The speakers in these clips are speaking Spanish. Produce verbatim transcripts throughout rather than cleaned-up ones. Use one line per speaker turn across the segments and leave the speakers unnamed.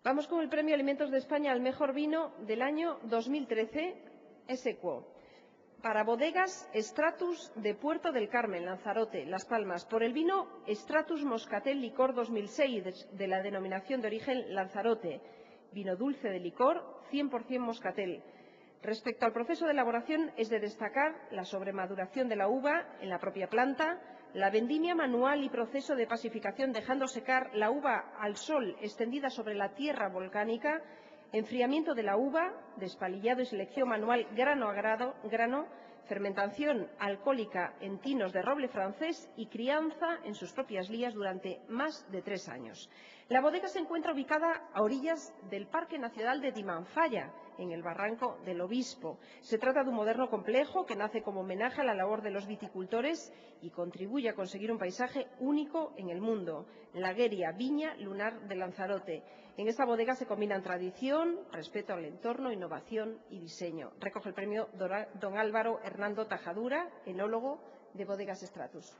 Vamos con el Premio Alimentos de España al mejor vino del año dos mil trece, ex aequo. Para bodegas Stratus de Puerto del Carmen, Lanzarote, Las Palmas, por el vino Stratus Moscatel Licor dos mil seis de la denominación de origen Lanzarote, vino dulce de licor cien por cien moscatel. Respecto al proceso de elaboración, es de destacar la sobremaduración de la uva en la propia planta, la vendimia manual y proceso de pasificación dejando secar la uva al sol extendida sobre la tierra volcánica, enfriamiento de la uva, despalillado y selección manual grano a grado, grano, fermentación alcohólica en tinos de roble francés y crianza en sus propias lías durante más de tres años. La bodega se encuentra ubicada a orillas del Parque Nacional de Timanfaya, en el Barranco del Obispo. Se trata de un moderno complejo que nace como homenaje a la labor de los viticultores y contribuye a conseguir un paisaje único en el mundo, la Gueria, viña lunar de Lanzarote. En esta bodega se combinan tradición, respeto al entorno, innovación y diseño. Recoge el premio don Álvaro Hernando Tajadura, enólogo de Bodegas Stratus.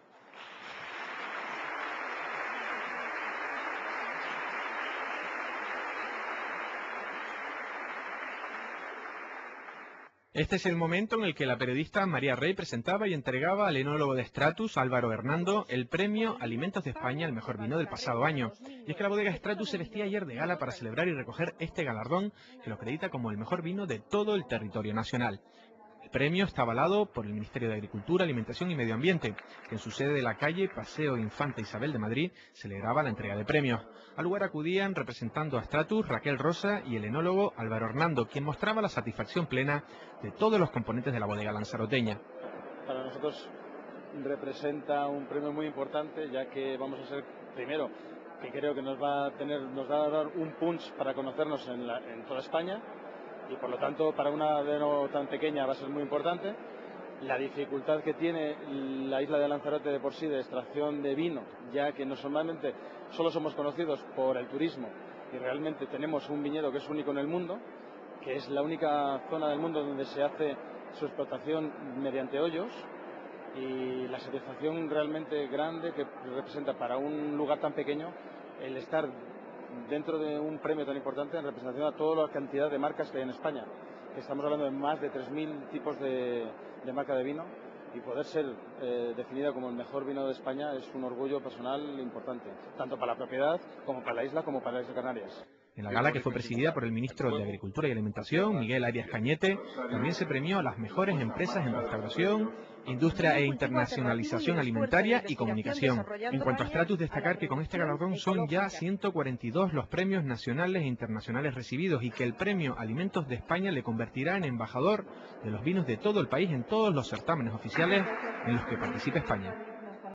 Este es el momento en el que la periodista María Rey presentaba y entregaba al enólogo de Stratus, Álvaro Hernando, el premio Alimentos de España al mejor vino del pasado año. Y es que la bodega Stratus se vestía ayer de gala para celebrar y recoger este galardón que lo acredita como el mejor vino de todo el territorio nacional. El premio está avalado por el Ministerio de Agricultura, Alimentación y Medio Ambiente, que en su sede de la calle Paseo Infanta Isabel de Madrid celebraba la entrega de premios. Al lugar acudían representando a Stratus, Raquel Rosa y el enólogo Álvaro Hernando, quien mostraba la satisfacción plena de todos los componentes de la bodega lanzaroteña.
Para nosotros representa un premio muy importante, ya que vamos a ser, primero, que creo que nos va a tener, nos va a dar un punch para conocernos en, la, en toda España, y por lo tanto para una bodega tan pequeña va a ser muy importante. La dificultad que tiene la isla de Lanzarote de por sí de extracción de vino, ya que normalmente solo somos conocidos por el turismo y realmente tenemos un viñedo que es único en el mundo, que es la única zona del mundo donde se hace su explotación mediante hoyos, y la satisfacción realmente grande que representa para un lugar tan pequeño el estar dentro de un premio tan importante en representación a toda la cantidad de marcas que hay en España. Estamos hablando de más de tres mil tipos de, de marca de vino, y poder ser eh, definida como el mejor vino de España es un orgullo personal importante, tanto para la propiedad como para la isla como para las Islas Canarias.
En la gala, que fue presidida por el ministro de Agricultura y Alimentación, Miguel Arias Cañete, también se premió a las mejores empresas en restauración, industria e internacionalización alimentaria y comunicación. En cuanto a Stratus, destacar que con este galardón son ya ciento cuarenta y dos los premios nacionales e internacionales recibidos, y que el premio Alimentos de España le convertirá en embajador de los vinos de todo el país en todos los certámenes oficiales en los que participa España.